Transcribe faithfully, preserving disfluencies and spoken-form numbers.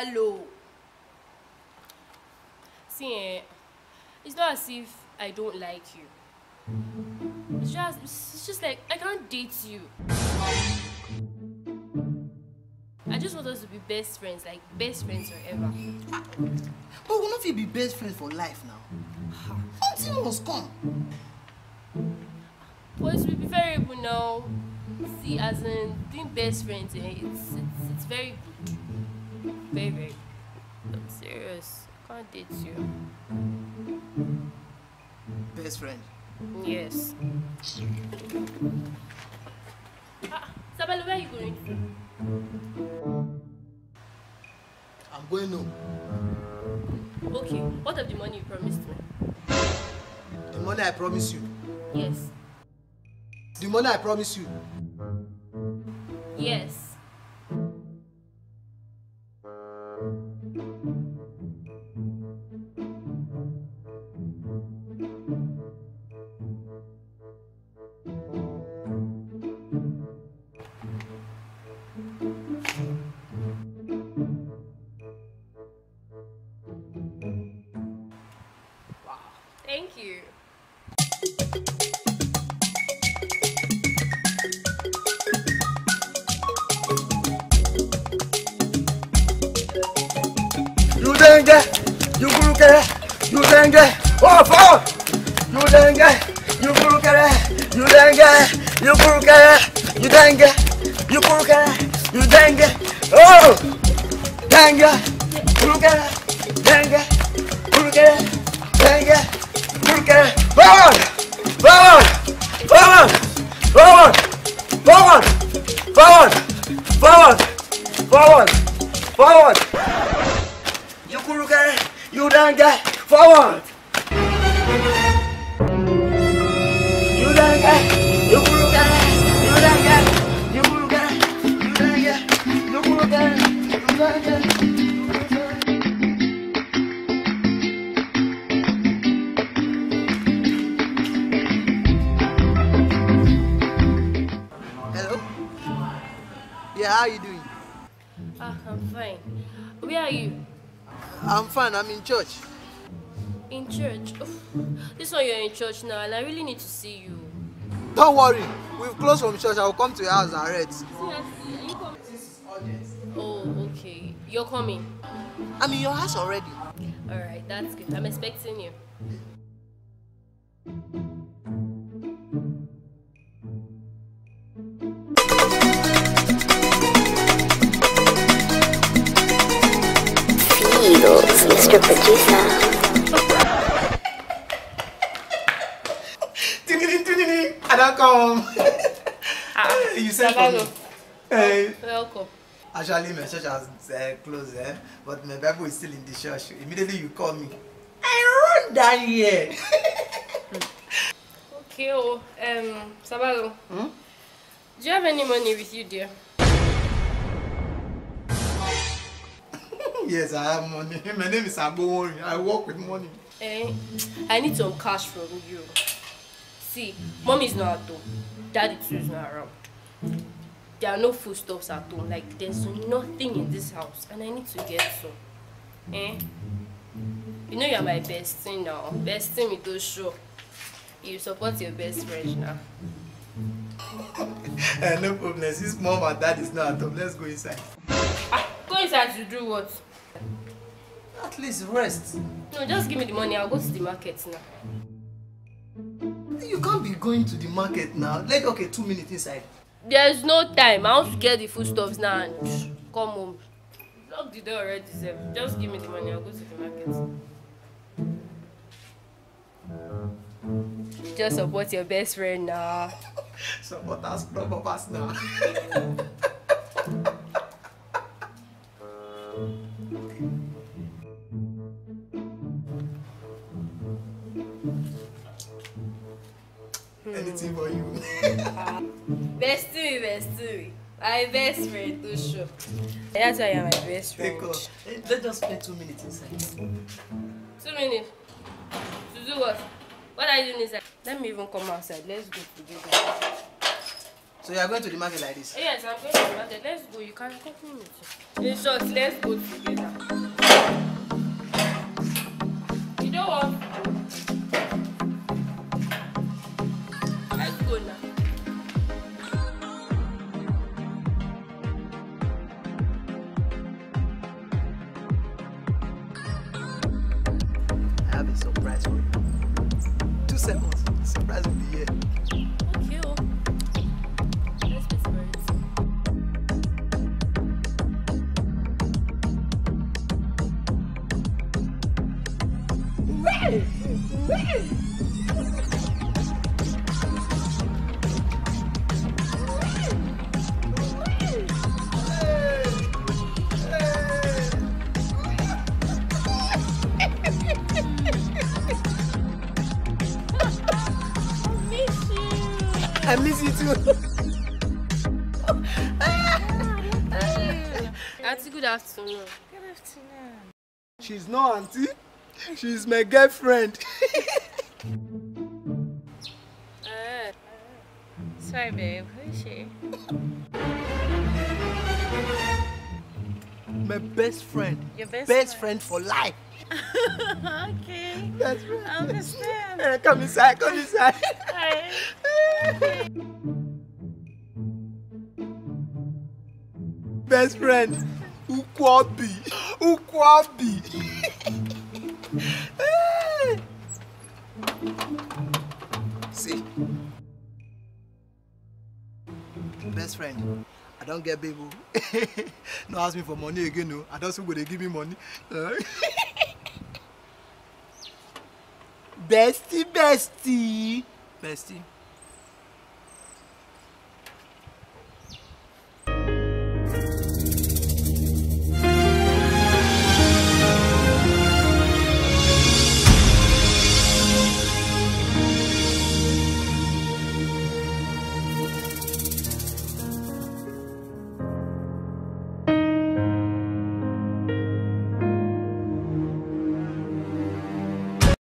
Sabalo. See, eh, it's not as if I don't like you. It's just, it's just like I can't date you. I just want us to be best friends, like best friends forever. But we'll not be best friends for life now. Something must come. But it will be variable now. See, as in being best friends, eh, it's, it's it's very good. Very, very good. I'm serious. I can't date you. Best friend? Yes. Ah, Sabalo, where are you going to? I'm going home. Okay, what of the money you promised me? The money I promise you? Yes. The money I promise you? Yes. Thank you. You dengue, you gurukere, you dengue, oh fuck! You dengue, you gurukere, you dengue, you gurukere, you dengue, you gurukere, you dengue, oh! Dengue, gurukere, dengue, gurukere, dengue, gurukere, forward! Forward! Forward! Forward! Forward! Forward! Forward! Forward! Forward! You gurukere, you dengue, forward! You dengue, you gurukere, you dengue, you gurukere, you dengue, you gurukere, you dengue. Hello? Yeah, how are you doing? Ah, I'm fine. Where are you? I'm fine, I'm in church. In church. Oof. This one you're in church now, and I really need to see you. Don't worry, we've closed from church. I will come to your house and read. Seriously, are you coming? Oh, okay. You're coming. I'm in your house already. Alright, that's good. I'm expecting you. Feels, Mister Producer. I don't come. Ah, You said for me. Hey. Welcome. Actually, my church has uh, closed, eh? But my Bible is still in the church. Immediately you call me, I run down here. Okay, oh, um, Sabalo. Hmm? Do you have any money with you, dear? Yes, I have money. My name is Abowori. I work with money. Eh, I need some cash from you. See, mommy is not at home. Daddy too is not around. There are no foodstuffs at home. Like, there's nothing in this house. And I need to get some. Eh? You know you're my bestie now. Bestie me to show. You support your best friend now. uh, no problem. Since mom and dad is not at home, let's go inside. Ah, go inside to do what? At least rest. No, just give me the money. I'll go to the market now. You can't be going to the market now. Like, okay, two minutes inside. There's no time. I want to get the foodstuffs now and come home. Lock the door already, sir. Just give me the money. I'll go to the market. Just support your best friend now. Support us, club of us now. Anything for you. Bestie, bestie. My best friend to show. That's why you're my best friend. Take off. Let's just spend two minutes inside. Two minutes. To do what? What are you doing inside? Let me even come outside. Let's go together. So you are going to the market like this? Yes, I'm going to the market. Let's go. You can accompany me too. In short, let's go together. You know what? Let's go now. I have a surprise for you. Two seconds. The surprise will be here. Okay, oh. Let's be friends. Wait! Wait! I miss you too. Auntie, good afternoon. Good afternoon. She's no auntie. She's my girlfriend. Uh, Sorry, babe. Who is she? My best friend. Your best, Best friend for life. Okay. Best friend. I understand. Eh, Come inside, come inside. Hi. Best friend. Ukwabi. Ukwabi. Eh. See. Best friend. I don't get baby. No ask me for money again, no. I don't see where they give me money. Uh. Bestie, bestie. Bestie.